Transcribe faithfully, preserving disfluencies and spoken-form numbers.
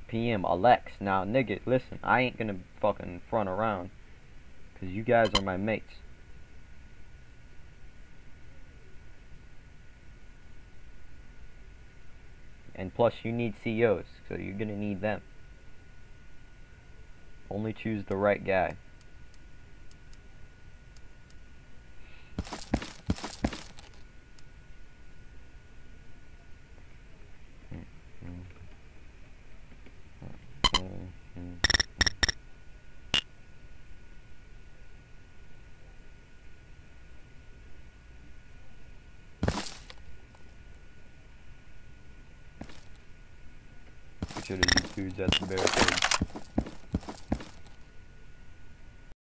P M Alex. Now, nigga, listen, I ain't gonna fucking front around, cause you guys are my mates. And plus, you need C Os, so you're gonna need them. Only choose the right guy. Make sure to use foods at the barricade.